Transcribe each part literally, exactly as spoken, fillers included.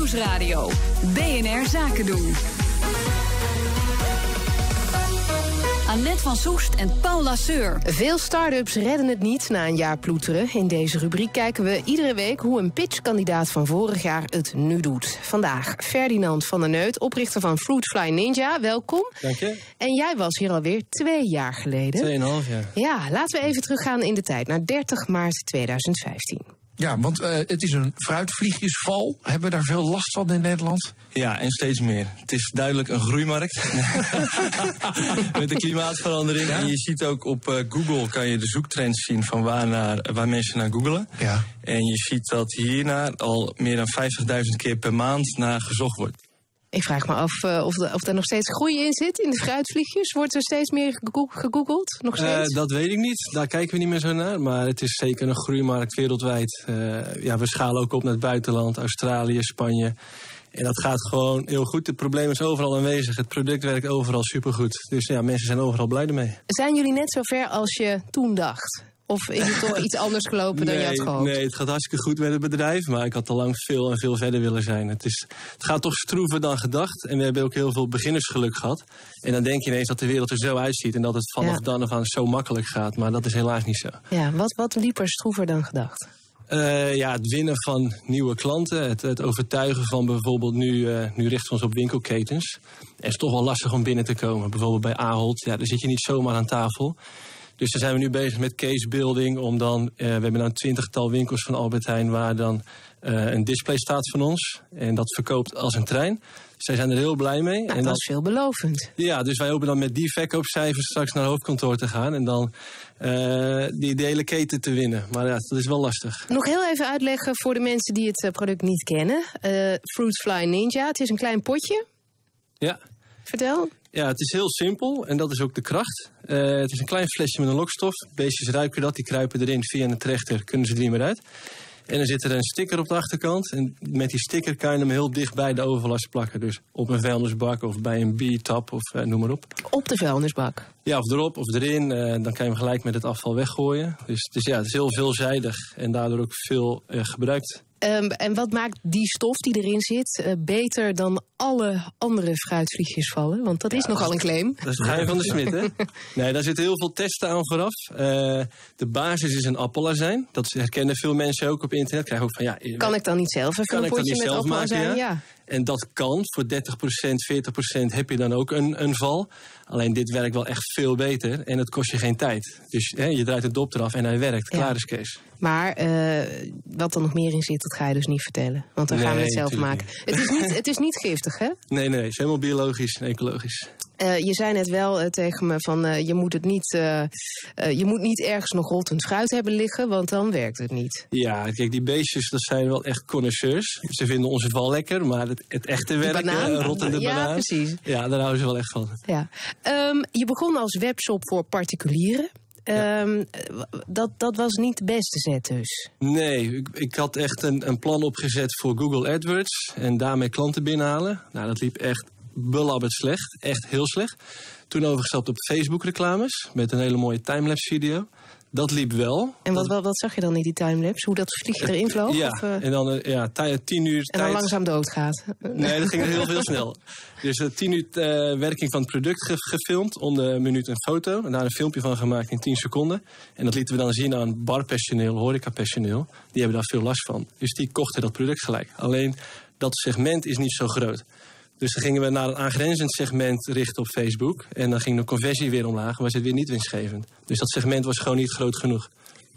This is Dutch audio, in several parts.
Nieuwsradio. B N R Zaken doen. Annette van Soest en Paul Lasseur. Veel start-ups redden het niet na een jaar ploeteren. In deze rubriek kijken we iedere week hoe een pitchkandidaat van vorig jaar het nu doet. Vandaag Ferdinand van der Neut, oprichter van Fruitfly Ninja. Welkom. Dank je. En jij was hier alweer twee jaar geleden. Tweeënhalf jaar. Ja, laten we even teruggaan in de tijd, naar dertig maart tweeduizend vijftien. Ja, want uh, het is een fruitvliegjesval. Hebben we daar veel last van in Nederland? Ja, en steeds meer. Het is duidelijk een groeimarkt. Met de klimaatverandering. Ja? En je ziet ook op uh, Google kan je de zoektrends zien van waar, naar, waar mensen naar googelen. Ja. En je ziet dat hiernaar al meer dan vijftigduizend keer per maand naar gezocht wordt. Ik vraag me af uh, of, de, of er nog steeds groei in zit in de fruitvliegjes. Wordt er steeds meer gegoogeld? Nog steeds? Uh, dat weet ik niet. Daar kijken we niet meer zo naar. Maar het is zeker een groeimarkt wereldwijd. Uh, ja, we schalen ook op naar het buitenland. Australië, Spanje. En dat gaat gewoon heel goed. Het probleem is overal aanwezig. Het product werkt overal supergoed. Dus ja, mensen zijn overal blij ermee. Zijn jullie net zo ver als je toen dacht? Of is het toch iets anders gelopen dan nee, je had gehoopt? Nee, het gaat hartstikke goed met het bedrijf. Maar ik had al lang veel en veel verder willen zijn. Het, is, het gaat toch stroever dan gedacht. En we hebben ook heel veel beginnersgeluk gehad. En dan denk je ineens dat de wereld er zo uitziet. En dat het vanaf ja. dan af aan zo makkelijk gaat. Maar dat is helaas niet zo. Ja, wat, wat liep er stroever dan gedacht? Uh, ja, het winnen van nieuwe klanten. Het, het overtuigen van bijvoorbeeld nu, uh, nu richten we ons op winkelketens. Het is toch wel lastig om binnen te komen. Bijvoorbeeld bij Ahold, ja, daar zit je niet zomaar aan tafel. Dus daar zijn we nu bezig met casebuilding. Om dan, uh, we hebben nou een twintigtal winkels van Albert Heijn waar dan uh, een display staat van ons. En dat verkoopt als een trein. Zij zijn er heel blij mee. Nou, en dat is veelbelovend. Ja, dus wij hopen dan met die verkoopcijfers straks naar het hoofdkantoor te gaan. En dan uh, die, die hele keten te winnen. Maar ja, dat is wel lastig. Nog heel even uitleggen voor de mensen die het product niet kennen. Uh, Fruitfly Ninja, het is een klein potje. Ja. Vertel. Ja, het is heel simpel en dat is ook de kracht. Uh, het is een klein flesje met een lokstof. Beestjes ruiken dat, die kruipen erin via een trechter, kunnen ze er niet meer uit. En dan zit er een sticker op de achterkant. En met die sticker kan je hem heel dicht bij de overlast plakken. Dus op een vuilnisbak of bij een biertap of uh, noem maar op. Op de vuilnisbak? Ja, of erop of erin. Uh, dan kan je hem gelijk met het afval weggooien. Dus, dus ja, het is heel veelzijdig en daardoor ook veel uh, gebruikt. Um, en wat maakt die stof die erin zit uh, beter dan alle andere fruitvliegjesvallen? Want dat is ja, nogal een claim. Dat is het geheim van de smid, hè? Nee, daar zitten heel veel testen aan vooraf. Uh, de basis is een appelazijn. Dat herkennen veel mensen ook op internet. Krijg ook van, ja, kan ik dan niet zelf even een potje met appelazijn? Ja? Ja. En dat kan. Voor dertig procent, veertig procent heb je dan ook een, een val. Alleen dit werkt wel echt veel beter. En het kost je geen tijd. Dus hè, je draait de dop eraf en hij werkt. Klaar is Kees. Maar uh, wat er nog meer in zit, dat ga je dus niet vertellen. Want dan nee, gaan we het zelf maken. Het is, niet, het is niet giftig, hè? Nee, nee. Het is helemaal biologisch en ecologisch. Uh, je zei net wel uh, tegen me van uh, je moet het niet, uh, uh, je moet niet ergens nog rottend fruit hebben liggen, want dan werkt het niet. Ja, kijk, die beestjes, dat zijn wel echt connoisseurs. Ze vinden onze val lekker, maar het, het echte werk, uh, rottende ja, banaan. Precies. Ja, daar houden ze wel echt van. Ja. Um, je begon als webshop voor particulieren. Ja. Um, dat, dat was niet de beste zet dus? Nee, ik, ik had echt een, een plan opgezet voor Google AdWords en daarmee klanten binnenhalen. Nou, dat liep echt belabberd slecht, echt heel slecht. Toen overgestapt op Facebook reclames met een hele mooie timelapse video. Dat liep wel. En wat, wat, wat zag je dan in die timelapse? Hoe dat vliegje erin vloog? Ja, of, uh... en dan uh, ja, tien uur tijd. En dan langzaam doodgaat? Nee, dat ging heel, heel snel. Dus uh, tien uur uh, werking van het product ge gefilmd. Om de minuut een foto. En daar een filmpje van gemaakt in tien seconden. En dat lieten we dan zien aan barpersoneel, horecapersoneel. Die hebben daar veel last van. Dus die kochten dat product gelijk. Alleen dat segment is niet zo groot. Dus dan gingen we naar een aangrenzend segment richten op Facebook. En dan ging de conversie weer omlaag, was het weer niet winstgevend. Dus dat segment was gewoon niet groot genoeg.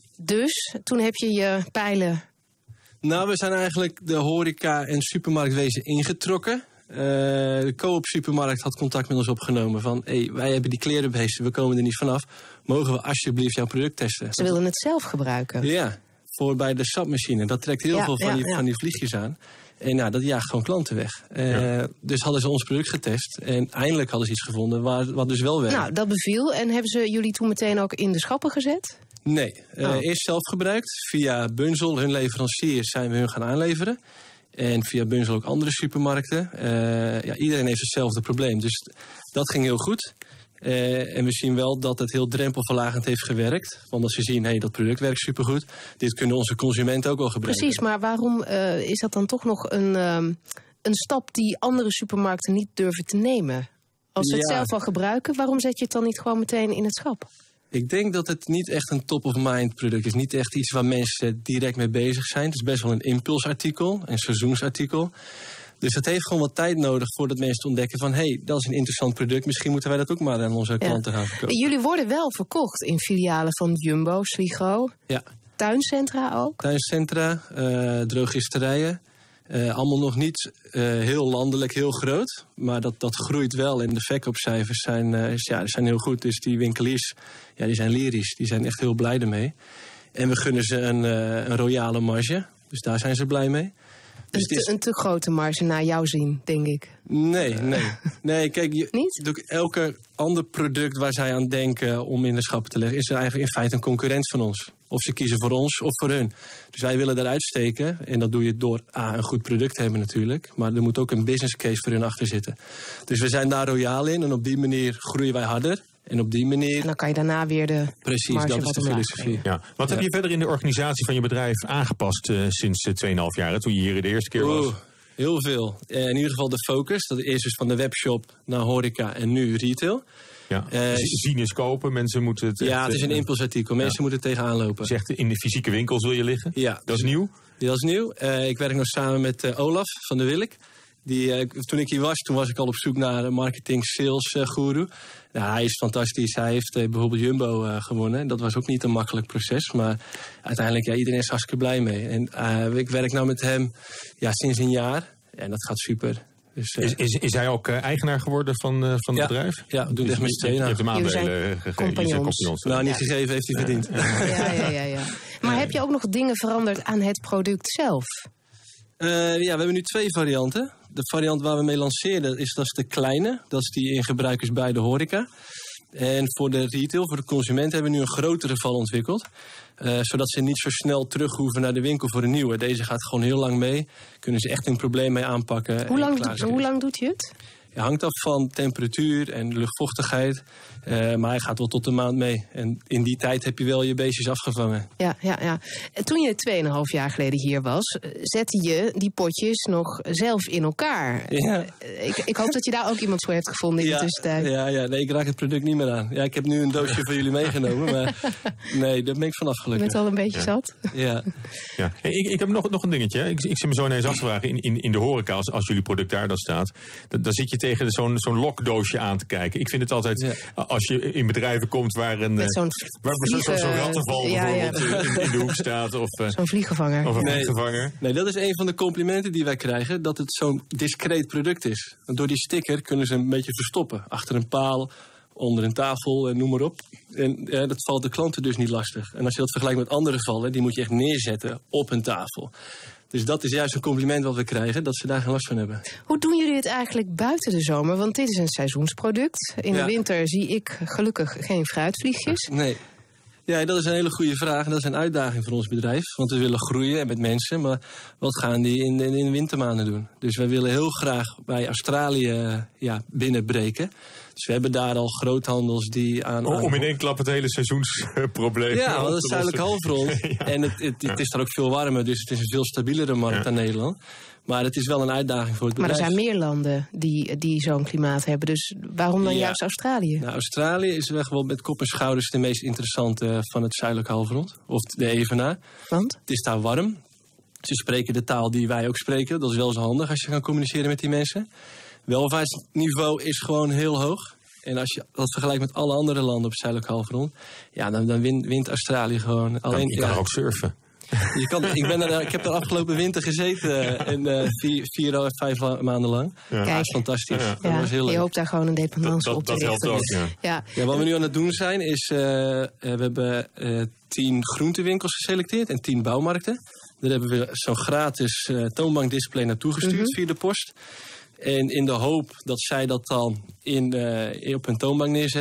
Dus toen heb je je pijlen... Nou, we zijn eigenlijk de horeca- en supermarktwezen ingetrokken. Uh, de Coop supermarkt had contact met ons opgenomen van... Hey, wij hebben die klerenbeesten, we komen er niet vanaf. Mogen we alsjeblieft jouw product testen? Ze wilden het zelf gebruiken? Ja, voor bij de sapmachine. Dat trekt heel ja, veel van, ja, die, ja. van die vliegjes aan. En nou, dat jaagt gewoon klanten weg. Uh, ja. Dus hadden ze ons product getest. En eindelijk hadden ze iets gevonden waar, wat dus wel werkt. Nou, dat beviel. En hebben ze jullie toen meteen ook in de schappen gezet? Nee, uh, oh. eerst zelf gebruikt. Via Bunzl, hun leveranciers, zijn we hun gaan aanleveren. En via Bunzl ook andere supermarkten. Uh, ja, iedereen heeft hetzelfde probleem. Dus dat ging heel goed. Uh, en we zien wel dat het heel drempelverlagend heeft gewerkt. Want als ze zien, hé, hey, dat product werkt supergoed. Dit kunnen onze consumenten ook wel gebruiken. Precies, maar waarom uh, is dat dan toch nog een, um, een stap die andere supermarkten niet durven te nemen? Als ze het ja. zelf al gebruiken, waarom zet je het dan niet gewoon meteen in het schap? Ik denk dat het niet echt een top-of-mind product is. Niet echt iets waar mensen direct mee bezig zijn. Het is best wel een impulsartikel, een seizoensartikel. Dus het heeft gewoon wat tijd nodig voordat mensen ontdekken van... hé, hey, dat is een interessant product, misschien moeten wij dat ook maar aan onze ja. klanten gaan verkopen. Jullie worden wel verkocht in filialen van Jumbo, Sligro, ja. tuincentra ook? Tuincentra, uh, drogisterijen. Uh, allemaal nog niet uh, heel landelijk, heel groot. Maar dat, dat groeit wel en de verkoopcijfers zijn, uh, ja, zijn heel goed. Dus die winkeliers ja, die zijn lyrisch, die zijn echt heel blij ermee. En we gunnen ze een, uh, een royale marge, dus daar zijn ze blij mee. Dus een, te, is... een te grote marge naar jouw zin, denk ik. Nee, nee. nee kijk, je, Niet? elke ander product waar zij aan denken om in de schappen te leggen... is er eigenlijk in feite een concurrent van ons. Of ze kiezen voor ons of voor hun. Dus wij willen daaruit steken. En dat doe je door A, een goed product te hebben natuurlijk. Maar er moet ook een business case voor hun achter zitten. Dus we zijn daar royaal in. En op die manier groeien wij harder. En op die manier... En dan kan je daarna weer de Precies, marge dat is de filosofie. Ja. Wat ja. heb je verder in de organisatie van je bedrijf aangepast uh, sinds uh, twee komma vijf jaar, toen je hier de eerste keer was? Oeh, heel veel. Uh, in ieder geval de focus. Dat is dus van de webshop naar horeca en nu retail. Ja. Uh, zien is kopen, mensen moeten het... Ja, het is een impulsartikel. Mensen ja. moeten tegenaan lopen. Dus echt in de fysieke winkels wil je liggen? Ja. Dat is nieuw? Ja, dat is nieuw. Uh, ik werk nog samen met uh, Olaf van de Willik. Die, uh, toen ik hier was, toen was ik al op zoek naar een marketing sales uh, guru. Nou, hij is fantastisch. Hij heeft uh, bijvoorbeeld Jumbo uh, gewonnen. Dat was ook niet een makkelijk proces. Maar uiteindelijk, ja, iedereen is hartstikke blij mee. En uh, ik werk nou met hem ja, sinds een jaar. En dat gaat super. Dus, uh, is, is, is hij ook uh, eigenaar geworden van, uh, van het ja, bedrijf? Ja, we doen het echt met z'n tweeën. Je hebt hem aandelen gegeven. Nou, niet ja. gegeven, heeft hij verdiend. Ja, ja, ja, ja. Maar ja. heb je ook nog dingen veranderd aan het product zelf? Uh, ja, we hebben nu twee varianten. De variant waar we mee lanceerden is, dat is de kleine. Dat is die in gebruik is bij de horeca. En voor de retail, voor de consument, hebben we nu een grotere val ontwikkeld. Uh, zodat ze niet zo snel terug hoeven naar de winkel voor een nieuwe. Deze gaat gewoon heel lang mee. Kunnen ze echt een probleem mee aanpakken. Hoe lang, do- hoe lang doet je het? Het hangt af van temperatuur en luchtvochtigheid. Uh, maar hij gaat wel tot een maand mee. En in die tijd heb je wel je beestjes afgevangen. Ja, ja, ja. En toen je tweeënhalf jaar geleden hier was, zette je die potjes nog zelf in elkaar. Ja. Ik, ik hoop dat je daar ook iemand voor hebt gevonden in ja, de tussentijd. Ja, ja, nee, ik raak het product niet meer aan. Ja, ik heb nu een doosje van jullie meegenomen, maar nee, daar ben ik vanaf gelukkig. Je bent al een beetje ja. zat. Ja. ja. Hey, ik, ik heb nog, nog een dingetje. Ik, ik zit me zo ineens af te vragen. In, in, in de horeca, als, als jullie product daar dan staat, dan, dan zit je tegen zo'n, zo'n lokdoosje aan te kijken. Ik vind het altijd, ja. als je in bedrijven komt waar een Met zo'n waar zo'n zo rattenval ja, bijvoorbeeld ja. In, in de hoek staat. Of, uh, zo'n vliegenvanger. Of een nee, vliegenvanger. Nee, dat is een van de complimenten die wij krijgen, dat het zo'n discreet product is. Want door die sticker kunnen ze een beetje verstoppen. Achter een paal, onder een tafel, noem maar op. En ja, dat valt de klanten dus niet lastig. En als je dat vergelijkt met andere vallen, die moet je echt neerzetten op een tafel. Dus dat is juist een compliment wat we krijgen, dat ze daar geen last van hebben. Hoe doen jullie het eigenlijk buiten de zomer? Want dit is een seizoensproduct. In ja. de winter zie ik gelukkig geen fruitvliegjes. Nee. Ja, dat is een hele goede vraag. En dat is een uitdaging voor ons bedrijf. Want we willen groeien en met mensen. Maar wat gaan die in de, in de wintermaanden doen? Dus wij willen heel graag bij Australië ja, binnenbreken. Dus we hebben daar al groothandels die aan... Om, aan... om in één klap het hele seizoensprobleem ja, want dat is zuidelijk halfrond. ja. En het, het, het is daar ook veel warmer. Dus het is een veel stabielere markt ja. dan Nederland. Maar het is wel een uitdaging voor het bedrijf. Maar er zijn meer landen die, die zo'n klimaat hebben. Dus waarom dan ja. juist Australië? Nou, Australië is wel gewoon met kop en schouders de meest interessante van het zuidelijk halfrond. Of de evenaar. Want? Het is daar warm. Ze spreken de taal die wij ook spreken. Dat is wel zo handig als je kan communiceren met die mensen. Welvaartsniveau is gewoon heel hoog. En als je dat vergelijkt met alle andere landen op het zuidelijk halfrond, ja, dan, dan wint, wint Australië gewoon. Alleen, nou, je kan ja, ook surfen. Je kan, ik, ben er, ik heb er afgelopen winter gezeten, in, uh, vier, vier, vijf maanden lang. Ja. Dat is fantastisch. Ja. Dat was heel leuk. Je hoopt daar gewoon een dependance op te dat richten. Dat helpt ook, ja. Ja. Ja, wat we nu aan het doen zijn, is uh, we hebben uh, tien groentewinkels geselecteerd en tien bouwmarkten. Daar hebben we zo'n gratis uh, toonbankdisplay naartoe gestuurd mm-hmm. via de post. En in de hoop dat zij dat dan in, uh, op hun toonbank neerzetten.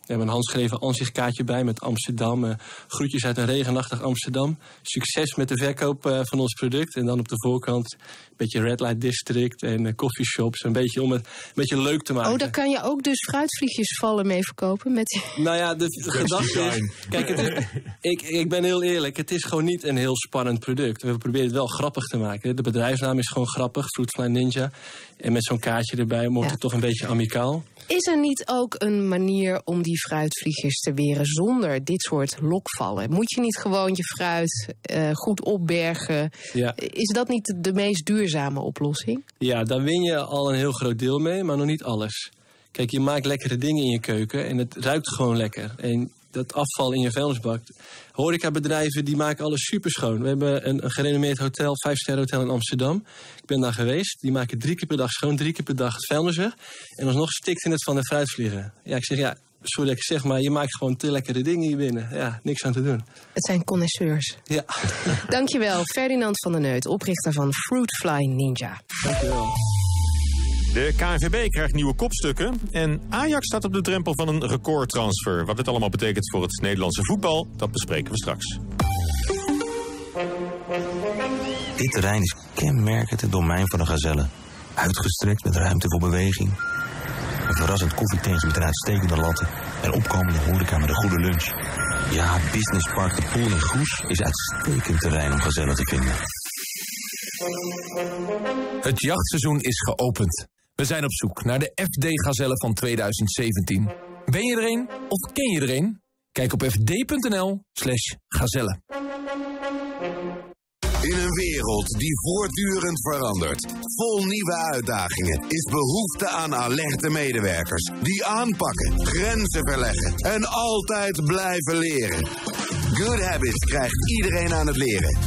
We hebben een handschreven aanzichtkaartje bij met Amsterdam. Uh, groetjes uit een regenachtig Amsterdam. Succes met de verkoop uh, van ons product. En dan op de voorkant een beetje Red Light District en uh, coffeeshops. Een beetje om het een beetje leuk te maken. Oh, daar kan je ook dus fruitvliegjesvallen mee verkopen? Met... Nou ja, de, de gedachte is... Kijk, het is, ik, ik ben heel eerlijk. Het is gewoon niet een heel spannend product. We proberen het wel grappig te maken. De bedrijfsnaam is gewoon grappig. Fruitfly Ninja. En met zo'n kaartje erbij wordt ja. het toch een beetje amicaal. Is er niet ook een manier om die fruitvliegjes te weren zonder dit soort lokvallen? Moet je niet gewoon je fruit uh, goed opbergen? Ja. Is dat niet de meest duurzame oplossing? Ja, daar win je al een heel groot deel mee, maar nog niet alles. Kijk, je maakt lekkere dingen in je keuken en het ruikt gewoon lekker. En dat afval in je vuilnisbak. Horecabedrijven die maken alles super schoon. We hebben een, een gerenommeerd hotel, vijfsterren hotel in Amsterdam. Ik ben daar geweest. Die maken drie keer per dag schoon, drie keer per dag het vuilnis weg. En alsnog stikt in het van de fruitvliegen. Ja, ik zeg ja, sorry dat ik zeg, maar je maakt gewoon te lekkere dingen hier binnen. Ja, niks aan te doen. Het zijn connoisseurs. Ja. Dankjewel, Ferdinand van der Neut, oprichter van Fruitfly Ninja. Dankjewel. De K N V B krijgt nieuwe kopstukken en Ajax staat op de drempel van een recordtransfer. Wat dit allemaal betekent voor het Nederlandse voetbal, dat bespreken we straks. Dit terrein is kenmerkend het domein van de Gazelle. Uitgestrekt met ruimte voor beweging. Een verrassend koffietentje met een uitstekende latten. En opkomende horeca met een goede lunch. Ja, Business Park de Poel in Goes is uitstekend terrein om Gazelle te vinden. Het jachtseizoen is geopend. We zijn op zoek naar de F D Gazelle van tweeduizend zeventien. Ben je er een of ken je er een? Kijk op fd.nl slash gazelle. In een wereld die voortdurend verandert, vol nieuwe uitdagingen, is behoefte aan alerte medewerkers die aanpakken, grenzen verleggen en altijd blijven leren. Good Habits krijgt iedereen aan het leren.